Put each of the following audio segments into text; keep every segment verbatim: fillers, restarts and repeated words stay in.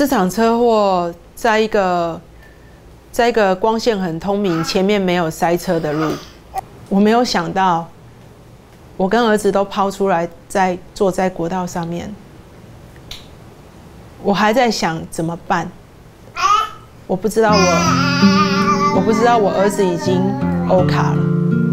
这场车祸在一个在一个光线很通明、前面没有塞车的路，我没有想到，我跟儿子都抛出来在坐在国道上面，我还在想怎么办。我不知道我，我不知道我儿子已经欧卡了。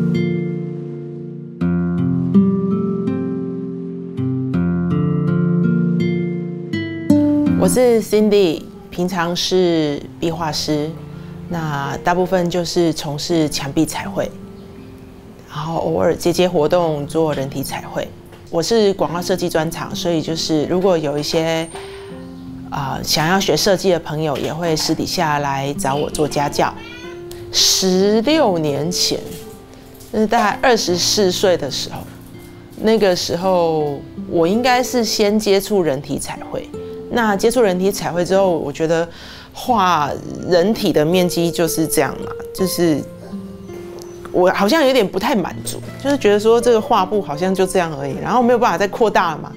我是 Cindy， 平常是壁画师，那大部分就是从事墙壁彩绘，然后偶尔接接活动做人体彩绘。我是广告设计专长，所以就是如果有一些啊、呃、想要学设计的朋友，也会私底下来找我做家教。十六年前，那大概二十四岁的时候，那个时候我应该是先接触人体彩绘。那接触人体彩绘之后，我觉得画人体的面积就是这样嘛，就是我好像有点不太满足，就是觉得说这个画布好像就这样而已，然后没有办法再扩大了嘛。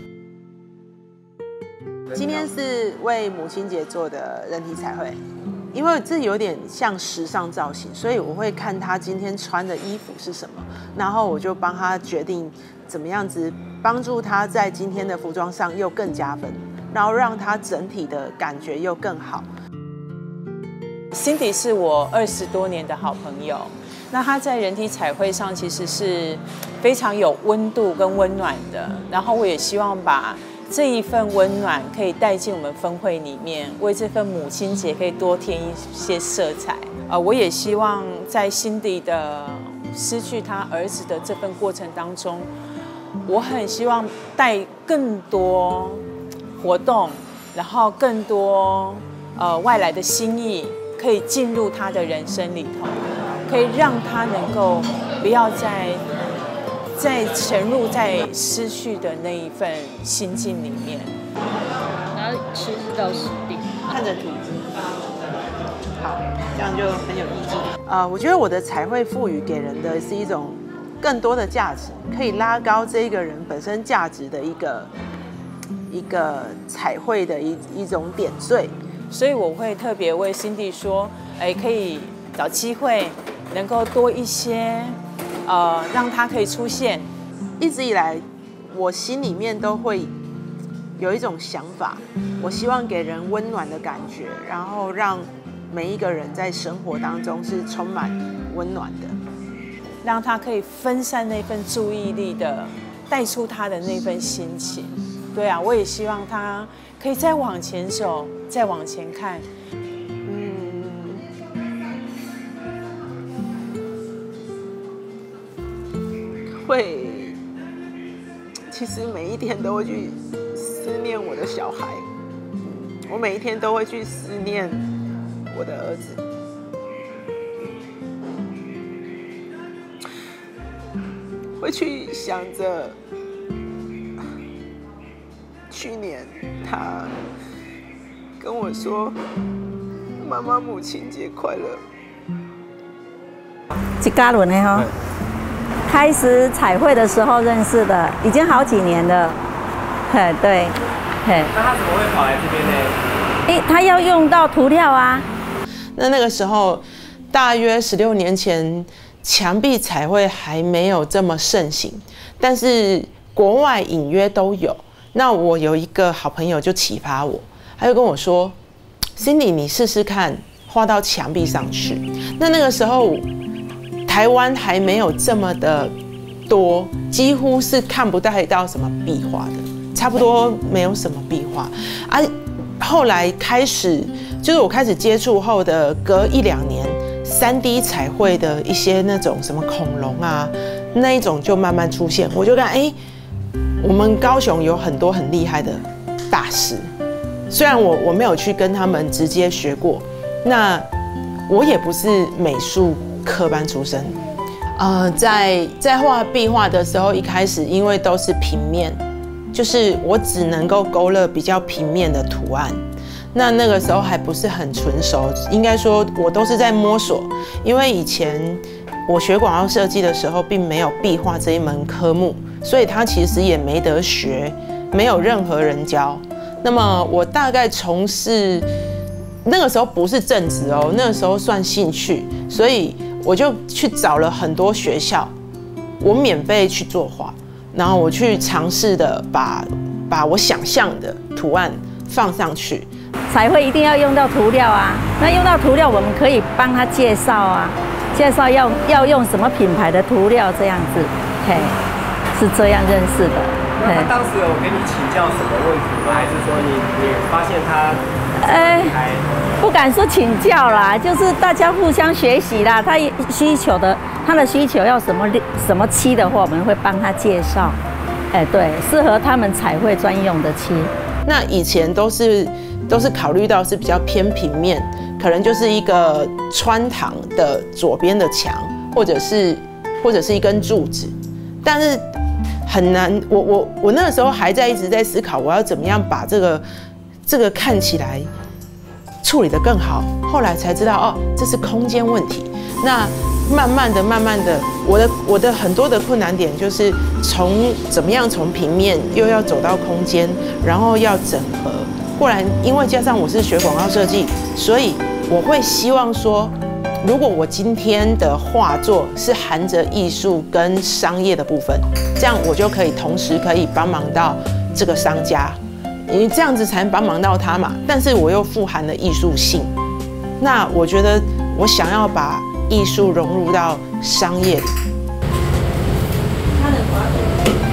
今天是为母亲节做的人体彩绘，因为这有点像时尚造型，所以我会看她今天穿的衣服是什么，然后我就帮她决定怎么样子帮助她在今天的服装上又更加分。然后让它整体的感觉又更好。 Cindy 是我二十多年的好朋友，那她在人体彩绘上其实是非常有温度跟温暖的。然后我也希望把这一份温暖可以带进我们分会里面，为这份母亲节可以多添一些色彩。呃，我也希望在 Cindy 的失去她儿子的这份过程当中，我很希望带更多活动，然后更多呃外来的心意可以进入他的人生里头，可以让他能够不要再再沉入在失去的那一份心境里面。 然后吃到十点， 看着图，好，这样就很有意境。呃，我觉得我的彩绘赋予给人的是一种更多的价值，可以拉高这个人本身价值的一个。一个彩绘的一一种点缀， 所以我会特别为 Cindy 说，哎，可以找机会能够多一些，呃，让他可以出现。 一直以来，我心里面都会有一种想法，我希望给人温暖的感觉，然后让每一个人在生活当中是充满温暖的， 让他可以分散那份注意力的，带出他的那份心情。对啊，我也希望他可以再往前走，再往前看。 嗯，会，其实每一天都会去思念我的小孩，我每一天都会去思念我的儿子。会去想着。去年他跟我说：“妈妈，母亲节快乐。” 一家人的哈，开始彩绘的时候认识的，已经好几年了。嘿，对，嘿。 那他怎么会跑来这边呢？ 哎，他要用到涂料啊。 那那个时候，大约十六年前，墙壁彩绘还没有这么盛行，但是国外隐约都有。那我有一个好朋友就启发我，他就跟我说 ：“Cindy， 你试试看画到墙壁上去。”那那个时候，台湾还没有这么的多，几乎是看不太到什么壁画的，差不多没有什么壁画啊。后来开始，就是我开始接触后的隔一两年，三 D 彩绘的一些那种什么恐龙啊，那一种就慢慢出现，我就看哎。欸我们高雄有很多很厉害的大师，虽然我我没有去跟他们直接学过，那我也不是美术科班出身，呃，在在画壁画的时候，一开始因为都是平面，就是我只能够勾勒比较平面的图案，那那个时候还不是很纯熟，应该说我都是在摸索，因为以前我学广告设计的时候，并没有壁画这一门科目。所以他其实也没得学，没有任何人教。 那么我大概从事那个时候不是正职哦，那个时候算兴趣，所以我就去找了很多学校，我免费去作画，然后我去尝试的把把我想象的图案放上去。 彩绘一定要用到涂料啊，那用到涂料，我们可以帮他介绍啊，介绍要要用什么品牌的涂料这样子，嘿，是这样认识的。 那他当时有跟你请教什么问题吗？还是说你你发现他？呃， 不敢说请教啦，就是大家互相学习啦。他需求的，他的需求要什么什么漆的话，我们会帮他介绍。哎，对，适合他们彩绘专用的漆。 那以前都是都是考虑到是比较偏平面，可能就是一个穿堂的左边的墙，或者是或者是一根柱子，但是很难。我我我那个时候还在一直在思考，我要怎么样把这个这个看起来处理得更好。后来才知道，哦，这是空间问题。那慢慢的、慢慢的，我的我的很多的困难点就是从怎么样从平面又要走到空间，然后要整合。不然，因为加上我是学广告设计，所以我会希望说，如果我今天的画作是含着艺术跟商业的部分，这样我就可以同时可以帮忙到这个商家，因为这样子才能帮忙到他嘛。但是我又富含了艺术性，那我觉得我想要把艺术融入到商业里。它的滑动，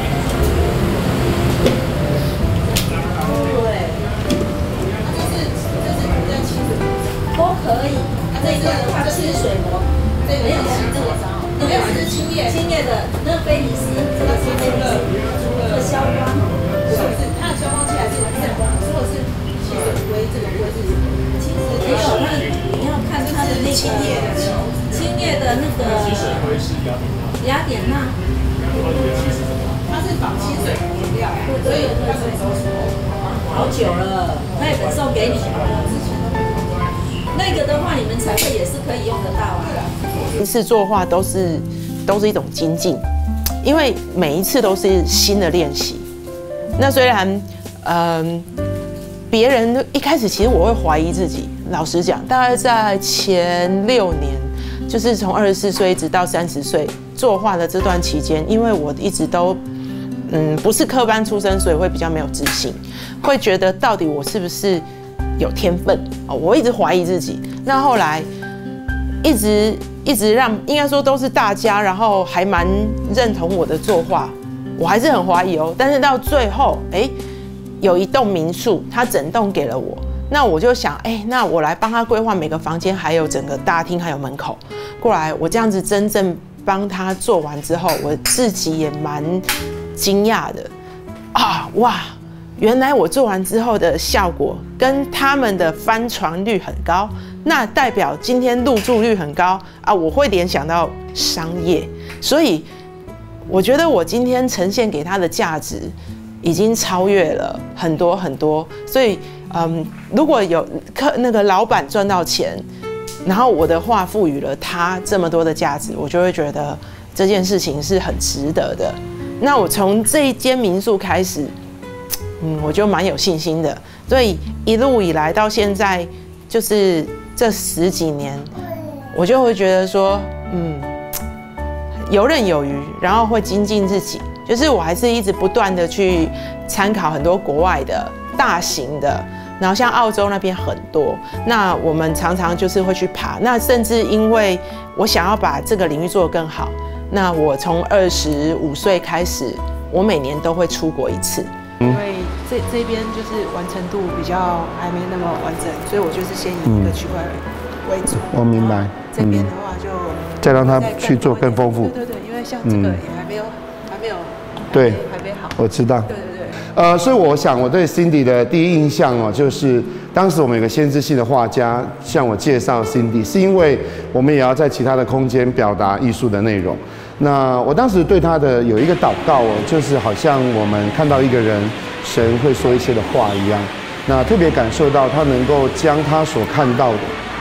对，这是这是在清水都可以。啊，这个的话清水膜，这个没有这个没有是青叶青叶的，那个菲尼斯，这个是那个这个消光，是不是？它的消光器还是这样，如果是清水灰，这个灰是清水没有，那你要看它的那个青叶的。青叶的那个雅典娜，它是仿清水原料，所以它什么时候出？好久了，那本送给你们了。那个的话，你们彩绘也是可以用得到啊。一次作画都是都是一种精进，因为每一次都是新的练习。那虽然，嗯，别人一开始其实我会怀疑自己，老实讲，大概在前六年。就是从二十四岁一直到三十岁作画的这段期间，因为我一直都嗯不是科班出身，所以会比较没有自信，会觉得到底我是不是有天分哦？我一直怀疑自己。那后来一直一直让应该说都是大家，然后还蛮认同我的作画，我还是很怀疑哦。但是到最后，哎，有一栋民宿，它整栋给了我。那我就想，哎、欸，那我来帮他规划每个房间，还有整个大厅，还有门口。过来，我这样子真正帮他做完之后，我自己也蛮惊讶的啊！哇，原来我做完之后的效果跟他们的翻船率很高，那代表今天入住率很高啊！我会联想到商业，所以我觉得我今天呈现给他的价值已经超越了很多很多，所以。嗯，如果有客那个老板赚到钱，然后我的画赋予了他这么多的价值，我就会觉得这件事情是很值得的。那我从这一间民宿开始，嗯，我就蛮有信心的。所以一路以来到现在，就是这十几年，我就会觉得说，嗯，游刃有余，然后会精进自己。就是我还是一直不断的去参考很多国外的大型的。然后像澳洲那边很多，那我们常常就是会去爬。那甚至因为我想要把这个领域做得更好，那我从二十五岁开始，我每年都会出国一次。 因为这这边就是完成度比较还没那么完整，所以我就是先以一个区块为主。 我明白。 这边的话就再让他去做更丰富。 对对对，因为像这个也还没有还没有对还没好。 我知道。 对对对。 呃，所以我想我对 Cindy 的第一印象哦，就是当时我们有个先知性的画家向我介绍 Cindy， 是因为我们也要在其他的空间表达艺术的内容。那我当时对他的有一个祷告哦，就是好像我们看到一个人，神会说一些的话一样。那特别感受到他能够将他所看到的，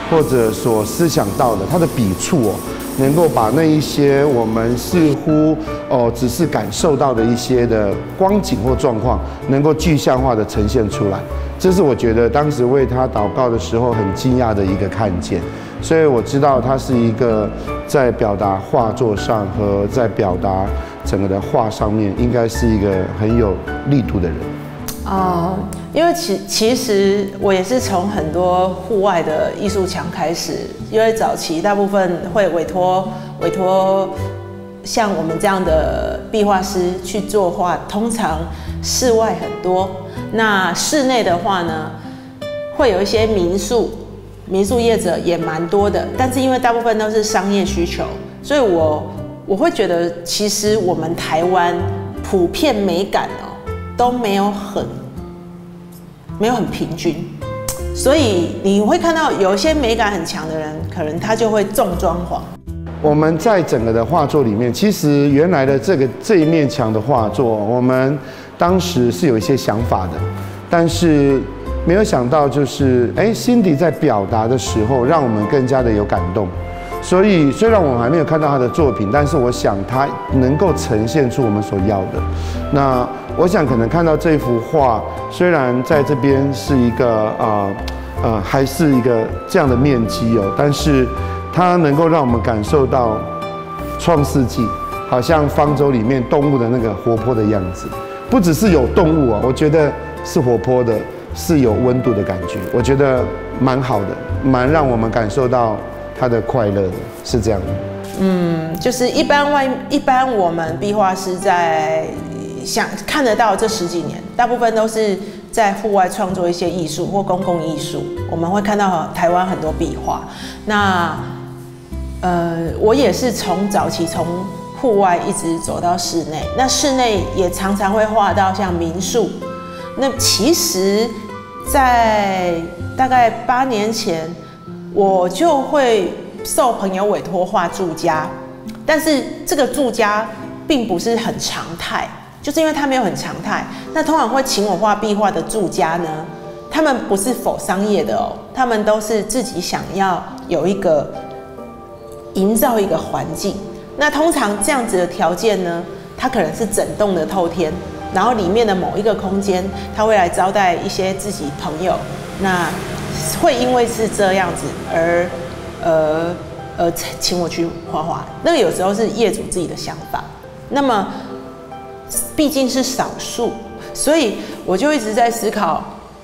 或者所思想到的，它的笔触哦，能够把那一些我们似乎哦只是感受到的一些的光景或状况，能够具象化的呈现出来。这是我觉得当时为他祷告的时候很惊讶的一个看见。所以我知道他是一个在表达画作上和在表达整个的画上面，应该是一个很有力度的人。 哦，因为其其实我也是从很多户外的艺术墙开始，因为早期大部分会委托委托像我们这样的壁画师去作画，通常室外很多，那室内的话呢，会有一些民宿，民宿业者也蛮多的，但是因为大部分都是商业需求，所以我我会觉得，其实我们台湾普遍美感哦都没有很没有很平均，所以你会看到有一些美感很强的人，可能他就会重装潢。 我们在整个的画作里面，其实原来的这个这一面墙的画作，我们当时是有一些想法的，但是没有想到就是哎，Cindy在表达的时候，让我们更加的有感动。所以虽然我们还没有看到他的作品，但是我想他能够呈现出我们所要的。那我想可能看到这幅画，虽然在这边是一个啊呃还是一个这样的面积哦，但是它能够让我们感受到创世纪，好像方舟里面动物的那个活泼的样子。不只是有动物啊，我觉得是活泼的，是有温度的感觉。我觉得蛮好的，蛮让我们感受到他的快乐的，是这样的。 嗯，就是一般外一般我们壁画师在想看得到这十几年，大部分都是在户外创作一些艺术或公共艺术。我们会看到台湾很多壁画。那呃，我也是从早期从户外一直走到室内，那室内也常常会画到像民宿。那其实，在大概八年前，我就会受朋友委托画住家，但是这个住家并不是很常态，就是因为它没有很常态。那通常会请我画壁画的住家呢，他们不是否商业的哦，他们都是自己想要有一个营造一个环境。那通常这样子的条件呢，它可能是整栋的透天，然后里面的某一个空间，他会来招待一些自己朋友。那会因为是这样子而呃呃请我去画画，那个有时候是业主自己的想法。那么毕竟是少数，所以我就一直在思考，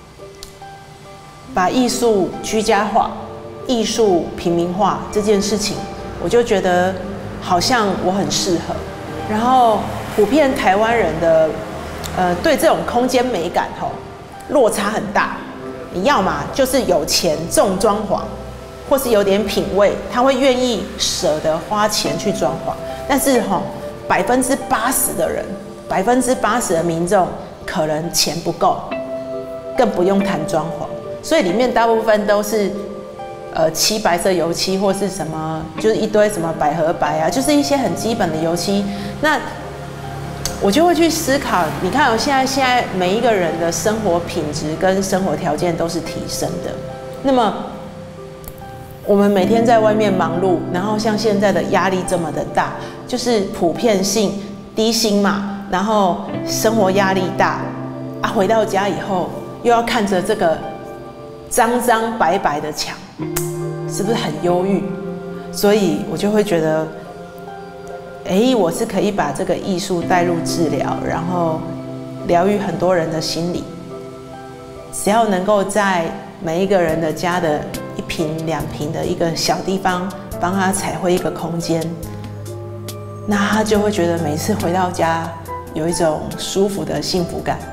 把艺术居家化、艺术平民化这件事情，我就觉得好像我很适合。然后普遍台湾人的呃对这种空间美感吼落差很大。你要嘛就是有钱重装潢，或是有点品味，他会愿意舍得花钱去装潢。但是吼，百分之八十的人，百分之八十的民众可能钱不够，更不用谈装潢。所以里面大部分都是呃漆白色油漆，或是什么，就是一堆什么百合白啊，就是一些很基本的油漆。那我就会去思考，你看我现在现在每一个人的生活品质跟生活条件都是提升的。那么我们每天在外面忙碌，然后像现在的压力这么的大，就是普遍性低薪嘛，然后生活压力大啊，回到家以后又要看着这个脏脏白白的墙，是不是很忧郁？所以我就会觉得，哎，我是可以把这个艺术带入治疗，然后疗愈很多人的心理。只要能够在每一个人的家的一坪两坪的一个小地方，帮他彩绘一个空间，那他就会觉得每次回到家有一种舒服的幸福感。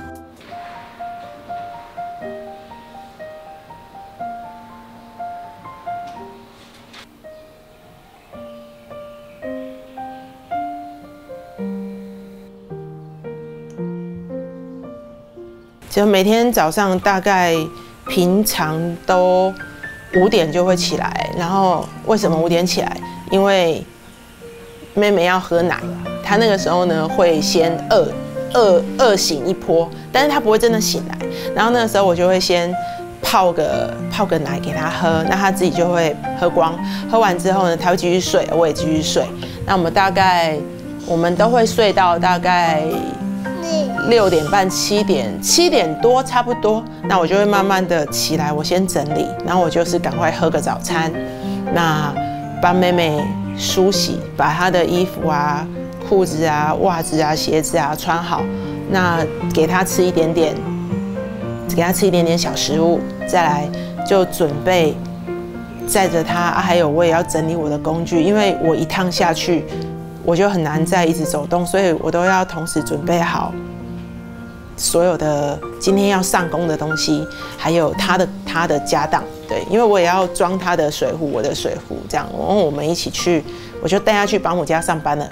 就每天早上大概平常都五点就会起来，然后为什么五点起来？因为妹妹要喝奶，她那个时候呢会先饿饿饿醒一波，但是她不会真的醒来。然后那个时候我就会先泡泡个泡个奶给他喝，那他自己就会喝光。喝完之后呢，他会继续睡，我也继续睡。那我们大概我们都会睡到大概六点半、七点、七点多差不多。那我就会慢慢的起来，我先整理，然后我就是赶快喝个早餐，那帮妹妹梳洗，把她的衣服啊、裤子啊、袜子啊、鞋子啊穿好，那给她吃一点点。给他吃一点点小食物，再来就准备载着他、啊，还有我也要整理我的工具，因为我一趟下去我就很难再一直走动，所以我都要同时准备好所有的今天要上工的东西，还有他的他的家当，对，因为我也要装他的水壶，我的水壶，这样，然后我们一起去，我就带他去保姆家上班了。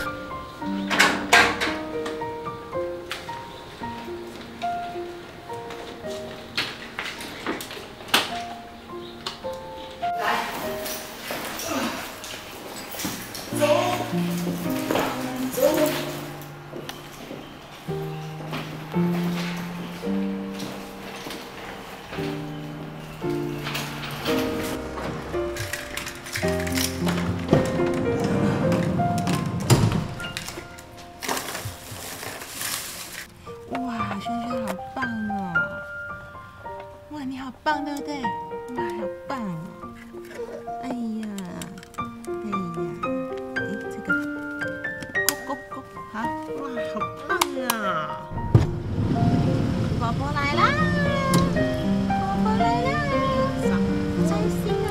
哇，轩轩好棒哦！哇，你好棒，对不对？哇，好棒哦！哎呀，哎呀，哎，这个，咕咕咕，好，哇，好棒啊！宝宝来啦！宝宝来啦！开心啊！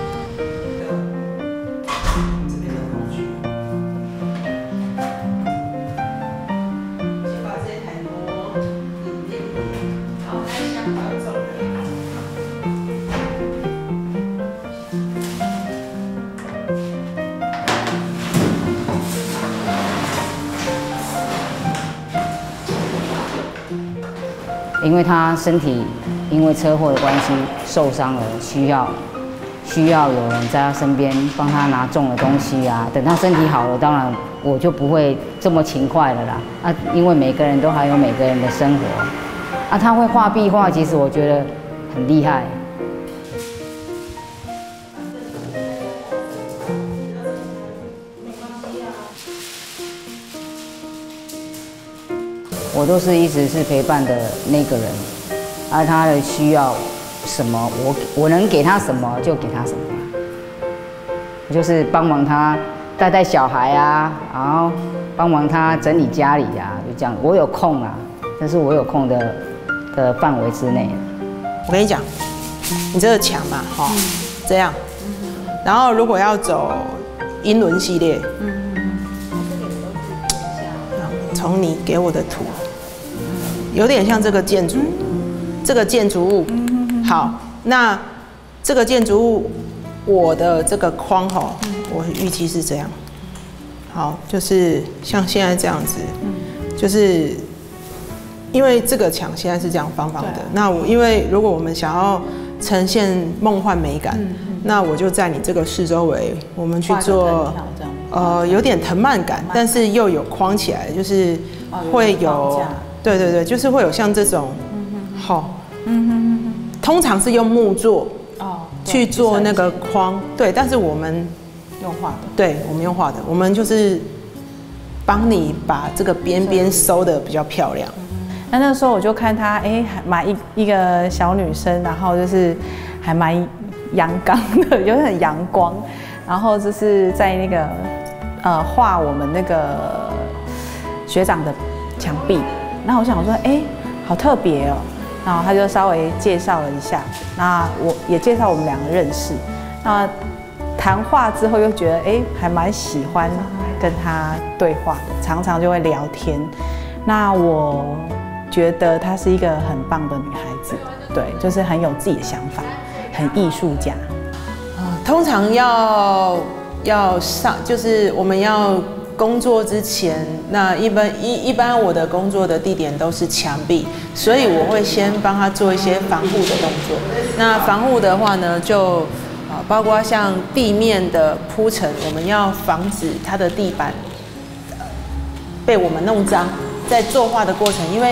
这边的工具，先把这一台挪一点点，然后那一箱还要走的。 因为他身体因为车祸的关系受伤了，需要需要有人在他身边帮他拿重的东西啊。等他身体好了，当然我就不会这么勤快了啦。啊，因为每个人都还有每个人的生活。啊，他会画壁画，其实我觉得很厉害。我都是一直是陪伴的那个人，而他的需要什么，我我能给他什么就给他什么，我就是帮忙他带带小孩啊，然后帮忙他整理家里啊，就这样。我有空啊，但是我有空的的范围之内。 我跟你讲，你这个墙嘛，哈、嗯，这样，然后如果要走英伦系列，嗯从你给我的图，有点像这个建筑，这个建筑物。好，那这个建筑物，我的这个框哈，我预计是这样。好，就是像现在这样子，就是因为这个墙现在是这样方方的。那我因为如果我们想要呈现梦幻美感，那我就在你这个四周围，我们去做。呃，有点藤蔓感，但是又有框起来，就是会有，对对对，就是会有像这种，好，嗯通常是用木做哦去做那个框，对，但是我们用画的， 对，我们用画的，我们就是帮你把这个边边收的比较漂亮。 那那个时候我就看她，哎，还蛮一一个小女生，然后就是还蛮阳刚的，有点阳光。然后就是在那个呃画我们那个学长的墙壁，然后我想说，哎，好特别哦。然后他就稍微介绍了一下，那我也介绍我们两个认识。那谈话之后又觉得，哎，还蛮喜欢跟他对话的，常常就会聊天。那我觉得她是一个很棒的女孩子，对，就是很有自己的想法，很艺术家。 通常要要上，就是我们要工作之前，那一般一一般我的工作的地点都是墙壁，所以我会先帮他做一些防护的动作。那防护的话呢，就啊包括像地面的铺陈，我们要防止它的地板被我们弄脏。在作画的过程，因为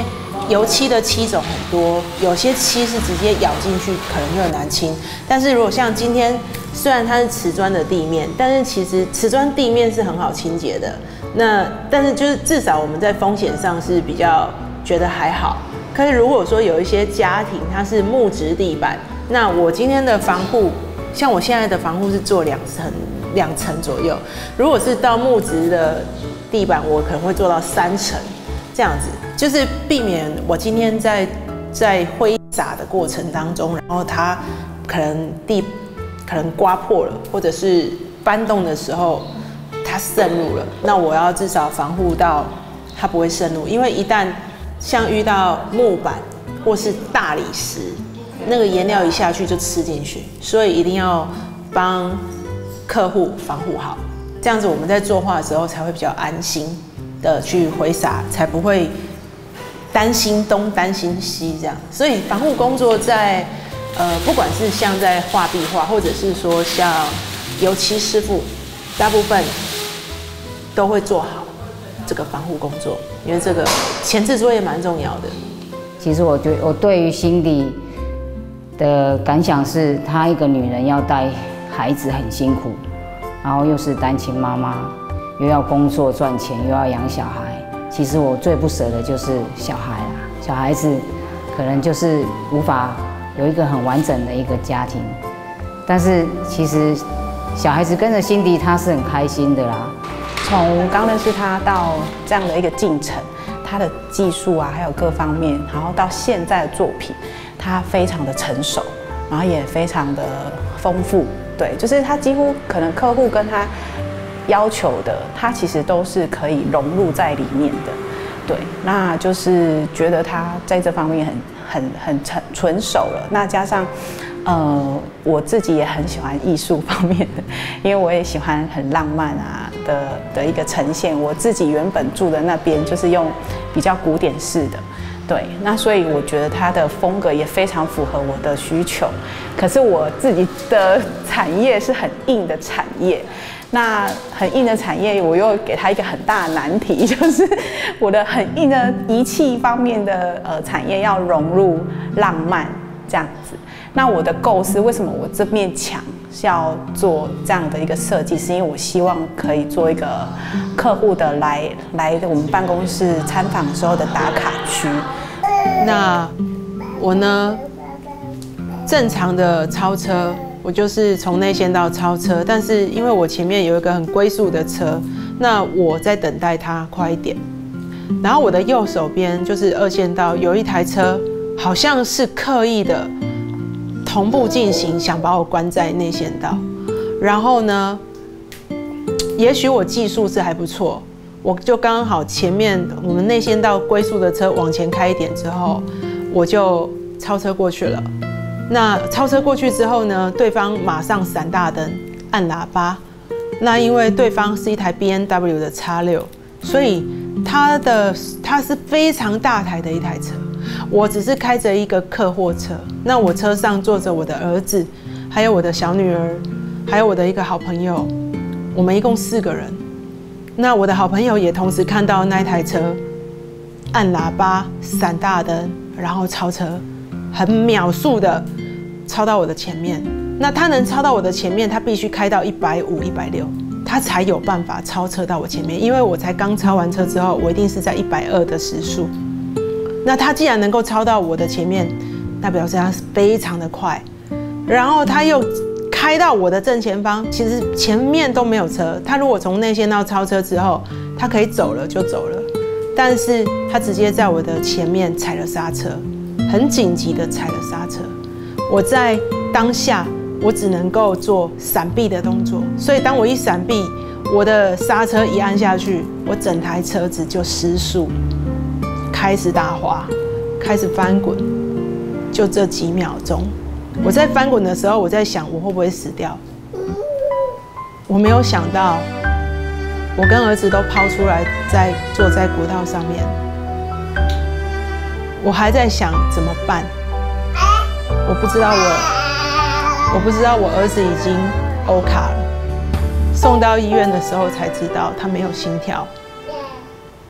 油漆的漆种很多，有些漆是直接咬进去，可能就很难清。但是如果像今天，虽然它是瓷砖的地面，但是其实瓷砖地面是很好清洁的。那但是就是至少我们在风险上是比较觉得还好。可是如果说有一些家庭它是木质地板，那我今天的防护，像我现在的防护是做两层两层左右。如果是到木质的地板，我可能会做到三层这样子，就是避免我今天在在挥洒的过程当中，然后它可能地可能刮破了，或者是搬动的时候它渗入了，那我要至少防护到它不会渗入，因为一旦像遇到木板或是大理石，那个颜料一下去就吃进去，所以一定要帮客户防护好，这样子我们在作画的时候才会比较安心的去挥洒，才不会担心东担心西这样。所以防护工作在呃，不管是像在画壁画，或者是说像油漆师傅，大部分都会做好这个防护工作，因为这个前置作业蛮重要的。 其实我对我对于Cindy的感想是，她一个女人要带孩子很辛苦，然后又是单亲妈妈，又要工作赚钱，又要养小孩。其实我最不舍的就是小孩啦，小孩子可能就是无法有一个很完整的一个家庭，但是其实小孩子跟着Cindy，她是很开心的啦。 从刚认识他到这样的一个进程，他的技术啊，还有各方面，然后到现在的作品，他非常的成熟，然后也非常的丰富。对，就是他几乎可能客户跟他要求的，他其实都是可以融入在里面的。对，那就是觉得他在这方面很很很成纯熟了。那加上，呃，我自己也很喜欢艺术方面的，因为我也喜欢很浪漫啊的的一个呈现。我自己原本住的那边就是用比较古典式的，对，那所以我觉得他的风格也非常符合我的需求。可是我自己的产业是很硬的产业。那很硬的产业，我又给他一个很大的难题，就是我的很硬的仪器方面的呃产业要融入浪漫这样子。那我的构思，为什么我这面墙是要做这样的一个设计？是因为我希望可以做一个客户的来来我们办公室参访的时候的打卡区。 那我呢，正常的超车。我就是从内线道超车，但是因为我前面有一个很龟速的车，那我在等待它快一点。然后我的右手边就是二线道，有一台车好像是刻意的同步进行，想把我关在内线道。然后呢，也许我技术是还不错，我就刚好前面我们内线道龟速的车往前开一点之后，我就超车过去了。那超车过去之后呢，对方马上闪大灯、按喇叭。那因为对方是一台 B M W 的 X 六，所以它的它是非常大台的一台车。我只是开着一个客货车，那我车上坐着我的儿子，还有我的小女儿，还有我的一个好朋友，我们一共四个人。那我的好朋友也同时看到那一台车按喇叭、闪大灯，然后超车。很秒速的超到我的前面，那他能超到我的前面，他必须开到一百五、一百六，他才有办法超车到我前面。因为我才刚超完车之后，我一定是在一百二的时速。那他既然能够超到我的前面，那表示他非常的快。然后他又开到我的正前方，其实前面都没有车。他如果从内线道超车之后，他可以走了就走了，但是他直接在我的前面踩了刹车。很紧急的踩了刹车，我在当下我只能够做闪避的动作，所以当我一闪避，我的刹车一按下去，我整台车子就失速，开始打滑，开始翻滚，就这几秒钟。我在翻滚的时候，我在想我会不会死掉，我没有想到，我跟儿子都抛出来，在坐在国道上面。我还在想怎么办，我不知道我，我不知道我儿子已经欧卡了，送到医院的时候才知道他没有心跳。